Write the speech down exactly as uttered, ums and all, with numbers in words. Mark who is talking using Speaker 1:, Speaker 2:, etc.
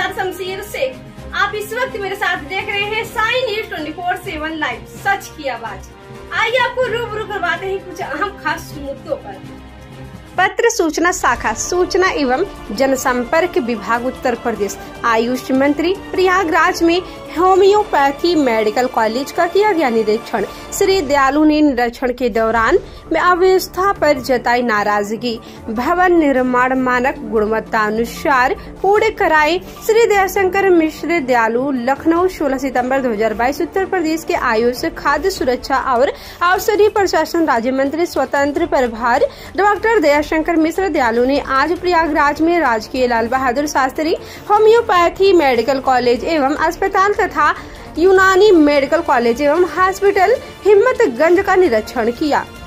Speaker 1: Sir शमशीर शेख। आप इस वक्त मेरे साथ देख रहे हैं Sai news twenty four seven live, सच की आवाज। आइए आपको रूबरू करवाते हैं कुछ अहम खास मुद्दों पर। पत्र सूचना शाखा, सूचना एवं जनसंपर्क विभाग उत्तर प्रदेश, आयुष मंत्री प्रयागराज में होम्योपैथी मेडिकल कॉलेज का किया गया निरीक्षण। श्री दयालु ने निरीक्षण के दौरान में अव्यवस्था पर जताई नाराजगी। भवन निर्माण मानक गुणवत्ता अनुसार पूरे कराए। श्री दयाशंकर मिश्र दयालु, लखनऊ, सोलह सितंबर दो हजार बाईस। उत्तर प्रदेश के आयुष, खाद्य सुरक्षा और औषधि प्रशासन राज्य मंत्री स्वतंत्र प्रभार डॉक्टर दयाशंकर मिश्र दयालु ने आज प्रयागराज में राजकीय Lal Bahadur Shastri homoeopathy medical college एवं अस्पताल तथा यूनानी मेडिकल कॉलेज एवं हॉस्पिटल हिम्मतगंज का निरीक्षण किया।